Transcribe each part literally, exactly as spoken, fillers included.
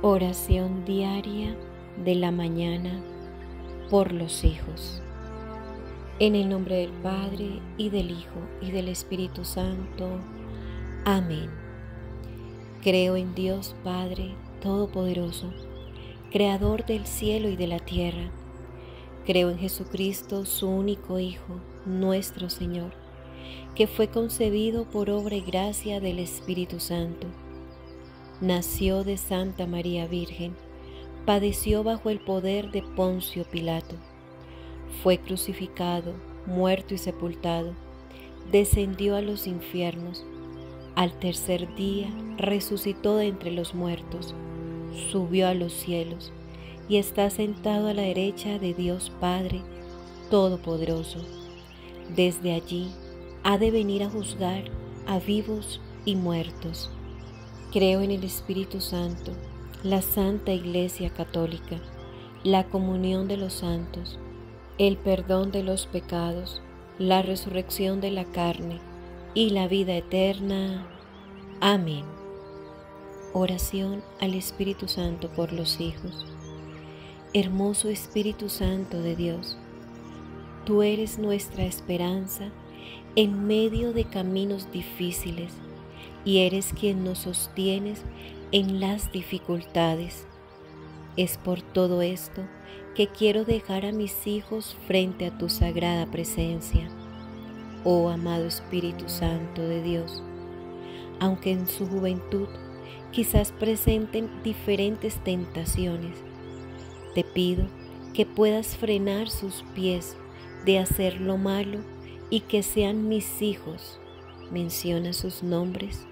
Oración diaria de la mañana por los hijos. En el nombre del Padre, y del Hijo, y del Espíritu Santo. Amén. Creo en Dios Padre Todopoderoso, Creador del cielo y de la tierra. Creo en Jesucristo, su único Hijo, nuestro Señor, que fue concebido por obra y gracia del Espíritu Santo. Nació de Santa María Virgen, padeció bajo el poder de Poncio Pilato, fue crucificado, muerto y sepultado, descendió a los infiernos, al tercer día resucitó de entre los muertos, subió a los cielos y está sentado a la derecha de Dios Padre Todopoderoso. Desde allí ha de venir a juzgar a vivos y muertos. Creo en el Espíritu Santo, la Santa Iglesia Católica, la comunión de los santos, el perdón de los pecados, la resurrección de la carne y la vida eterna. Amén. Oración al Espíritu Santo por los hijos. Hermoso Espíritu Santo de Dios, tú eres nuestra esperanza en medio de caminos difíciles, y eres quien nos sostienes en las dificultades. Es por todo esto que quiero dejar a mis hijos frente a tu sagrada presencia, oh amado Espíritu Santo de Dios. Aunque en su juventud quizás presenten diferentes tentaciones, te pido que puedas frenar sus pies de hacer lo malo y que sean mis hijos. Menciona sus nombres.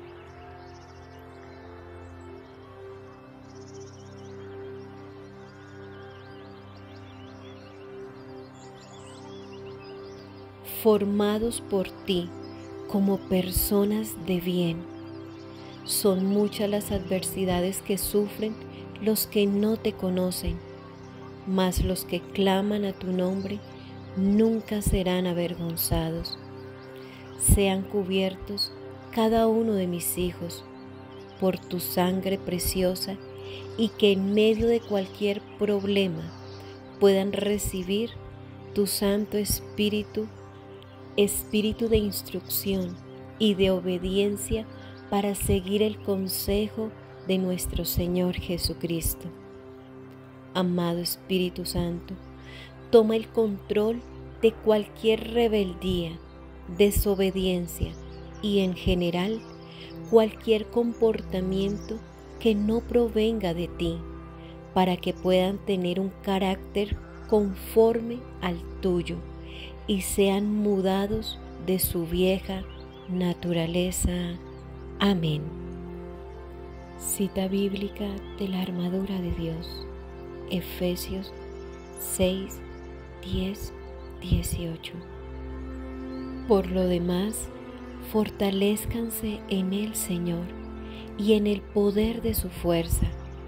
Formados por ti como personas de bien. Son muchas las adversidades que sufren los que no te conocen, mas los que claman a tu nombre nunca serán avergonzados. Sean cubiertos cada uno de mis hijos por tu sangre preciosa, y que en medio de cualquier problema puedan recibir tu Santo Espíritu, Espíritu de instrucción y de obediencia para seguir el consejo de nuestro Señor Jesucristo. Amado Espíritu Santo, toma el control de cualquier rebeldía, desobediencia y en general cualquier comportamiento que no provenga de ti, para que puedan tener un carácter conforme al tuyo y sean mudados de su vieja naturaleza. Amén. Cita bíblica de la armadura de Dios, Efesios seis, diez, dieciocho. Por lo demás, fortalézcanse en el Señor y en el poder de su fuerza.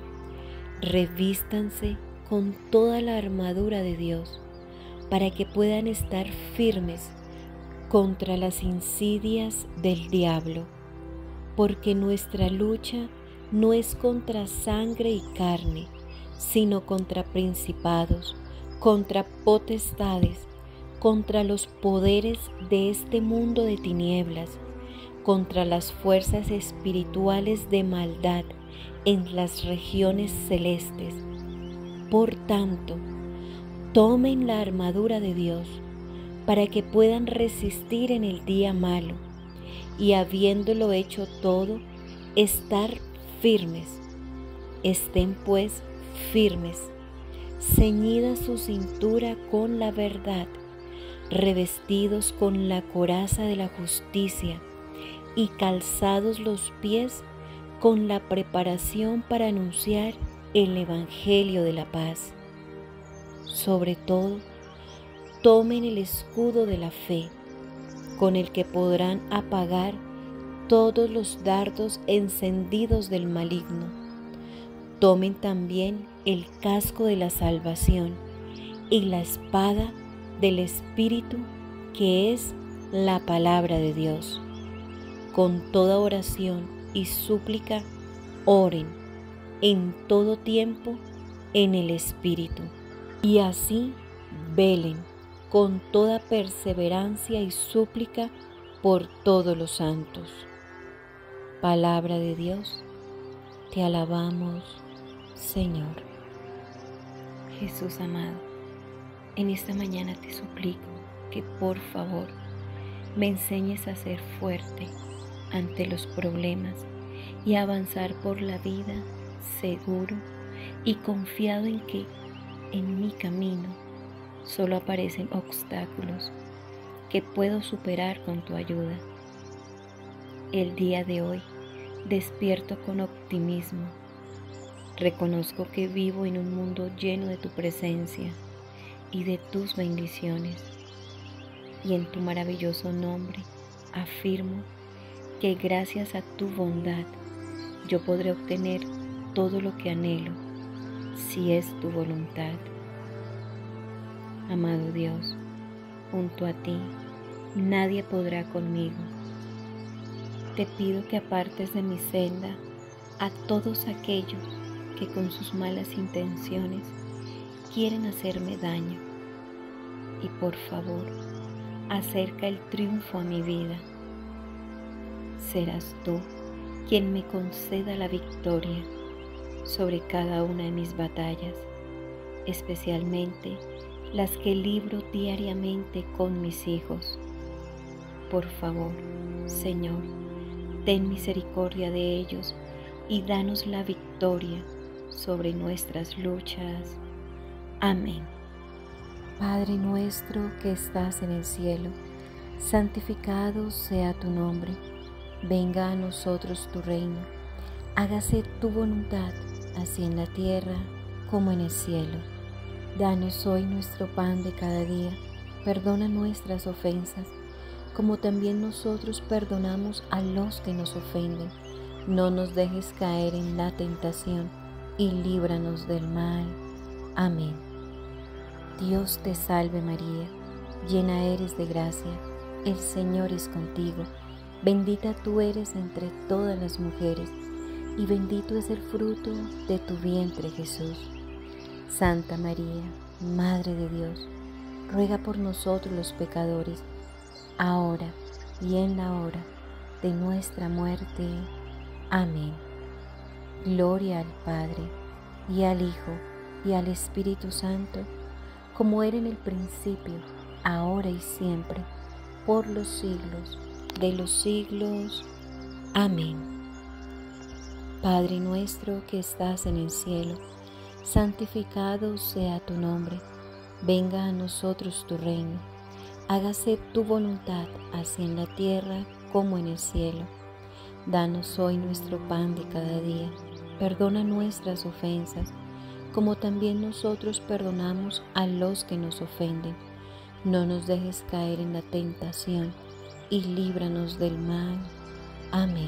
Revístanse con toda la armadura de Dios, para que puedan estar firmes contra las insidias del diablo, porque nuestra lucha no es contra sangre y carne, sino contra principados, contra potestades, contra los poderes de este mundo de tinieblas, contra las fuerzas espirituales de maldad en las regiones celestes. Por tanto, tomen la armadura de Dios para que puedan resistir en el día malo, y habiéndolo hecho todo, estar firmes. Estén pues firmes, ceñida su cintura con la verdad, revestidos con la coraza de la justicia y calzados los pies con la preparación para anunciar el Evangelio de la paz. Sobre todo, tomen el escudo de la fe, con el que podrán apagar todos los dardos encendidos del maligno. Tomen también el casco de la salvación y la espada del Espíritu, que es la palabra de Dios. Con toda oración y súplica, oren en todo tiempo en el Espíritu. Y así velen con toda perseverancia y súplica por todos los santos. Palabra de Dios, te alabamos, Señor. Jesús amado, en esta mañana te suplico que por favor me enseñes a ser fuerte ante los problemas y a avanzar por la vida seguro y confiado en que en mi camino solo aparecen obstáculos que puedo superar con tu ayuda. El día de hoy despierto con optimismo. Reconozco que vivo en un mundo lleno de tu presencia y de tus bendiciones. Y en tu maravilloso nombre afirmo que gracias a tu bondad yo podré obtener todo lo que anhelo, si es tu voluntad. Amado Dios, junto a ti nadie podrá conmigo. Te pido que apartes de mi senda a todos aquellos que con sus malas intenciones quieren hacerme daño. Y por favor, acerca el triunfo a mi vida. Serás tú quien me conceda la victoria sobre cada una de mis batallas, especialmente las que libro diariamente con mis hijos. Por favor, Señor, ten misericordia de ellos y danos la victoria sobre nuestras luchas. Amén. Padre nuestro que estás en el cielo, santificado sea tu nombre. Venga a nosotros tu reino. Hágase tu voluntad, así en la tierra como en el cielo. Danos hoy nuestro pan de cada día. Perdona nuestras ofensas, como también nosotros perdonamos a los que nos ofenden. No nos dejes caer en la tentación y líbranos del mal. Amén. Dios te salve María, llena eres de gracia, el Señor es contigo. Bendita tú eres entre todas las mujeres, y bendito es el fruto de tu vientre, Jesús. Santa María, Madre de Dios, ruega por nosotros los pecadores, ahora y en la hora de nuestra muerte. Amén. Gloria al Padre, y al Hijo, y al Espíritu Santo, como era en el principio, ahora y siempre, por los siglos de los siglos. Amén. Padre nuestro que estás en el cielo, santificado sea tu nombre. Venga a nosotros tu reino. Hágase tu voluntad, así en la tierra como en el cielo. Danos hoy nuestro pan de cada día. Perdona nuestras ofensas, como también nosotros perdonamos a los que nos ofenden. No nos dejes caer en la tentación y líbranos del mal. Amén.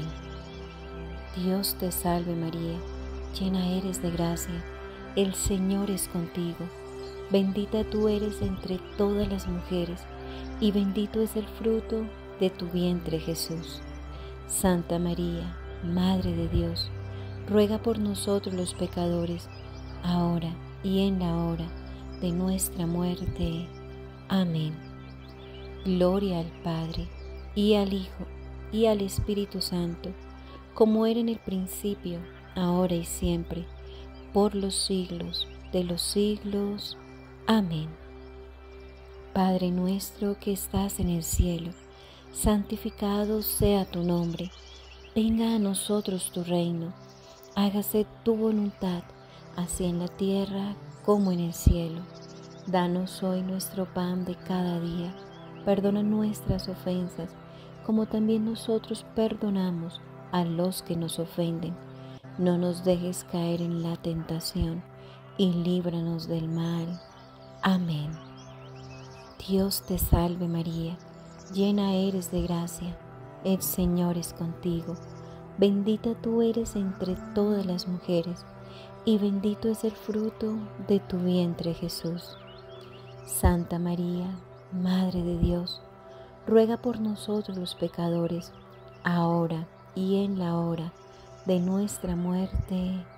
Dios te salve María, llena eres de gracia, el Señor es contigo. Bendita tú eres entre todas las mujeres, y bendito es el fruto de tu vientre Jesús. Santa María, Madre de Dios, ruega por nosotros los pecadores, ahora y en la hora de nuestra muerte. Amén. Gloria al Padre, y al Hijo, y al Espíritu Santo, como era en el principio, ahora y siempre, por los siglos de los siglos. Amén. Padre nuestro que estás en el cielo, santificado sea tu nombre. Venga a nosotros tu reino. Hágase tu voluntad, así en la tierra como en el cielo. Danos hoy nuestro pan de cada día. Perdona nuestras ofensas, como también nosotros perdonamos a los que nos ofenden. No nos dejes caer en la tentación y líbranos del mal. Amén. Dios te salve María, llena eres de gracia, el Señor es contigo. Bendita tú eres entre todas las mujeres, y bendito es el fruto de tu vientre Jesús. Santa María, Madre de Dios, ruega por nosotros los pecadores, ahora y en la hora de nuestra muerte.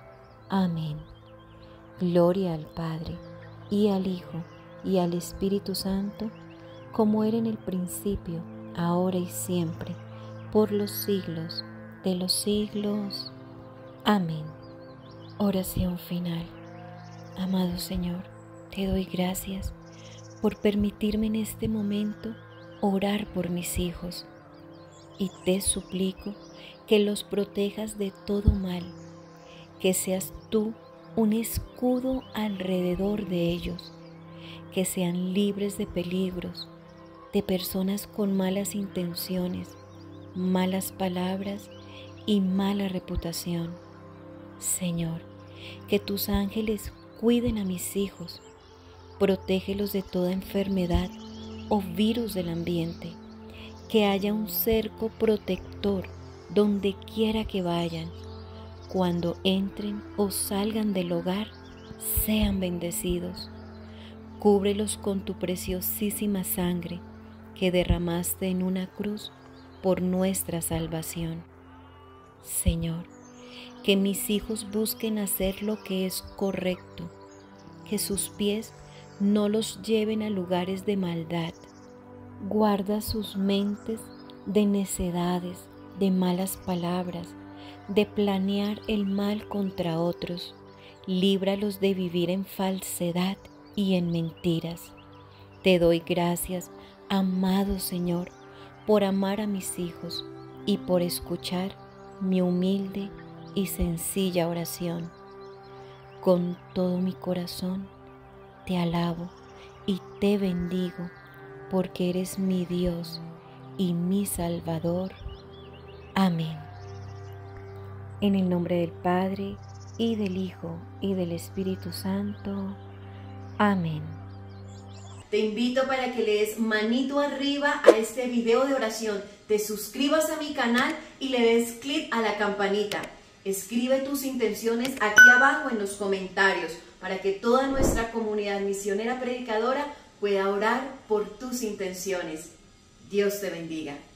Amén. Gloria al Padre, y al Hijo, y al Espíritu Santo, como era en el principio, ahora y siempre, por los siglos de los siglos. Amén. Oración final. Amado Señor, te doy gracias por permitirme en este momento orar por mis hijos, y te suplico que los protejas de todo mal, que seas tú un escudo alrededor de ellos, que sean libres de peligros, de personas con malas intenciones, malas palabras y mala reputación. Señor, que tus ángeles cuiden a mis hijos, protégelos de toda enfermedad o virus del ambiente, que haya un cerco protector donde quiera que vayan. Cuando entren o salgan del hogar, sean bendecidos. Cúbrelos con tu preciosísima sangre que derramaste en una cruz por nuestra salvación. Señor, que mis hijos busquen hacer lo que es correcto, que sus pies no los lleven a lugares de maldad. Guarda sus mentes de necedades, de malas palabras, de planear el mal contra otros. Líbralos de vivir en falsedad y en mentiras. Te doy gracias, amado Señor, por amar a mis hijos y por escuchar mi humilde y sencilla oración. Con todo mi corazón te alabo y te bendigo, porque eres mi Dios y mi Salvador. Amén. En el nombre del Padre, y del Hijo, y del Espíritu Santo. Amén. Te invito para que le des manito arriba a este video de oración, te suscribas a mi canal y le des clic a la campanita. Escribe tus intenciones aquí abajo en los comentarios para que toda nuestra comunidad misionera predicadora pueda orar por tus intenciones. Dios te bendiga.